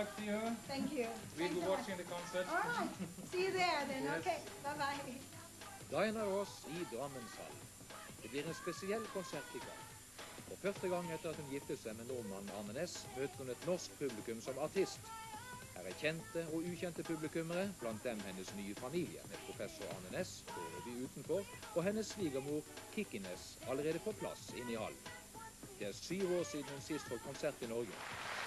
luck to you. Thank you. We'll be watching the concert. All right. See you there then. Yes. Okay. Bye-bye. Diana Ross i Drammenshall. Det blir en spesiell konsert i kveld. For første gang etter at hun giftet seg med nordmannen Arne Næss, møter hun et norsk publikum som artist. Her er kjente og ukjente publikummere, blant dem hennes nye familie, med professor Arne Næss, foreløpig utenfor, og hennes svigermor Kikki Næss allerede på plass inne i hallen. Det er 7 år siden hun sist holdt konsert i Norge.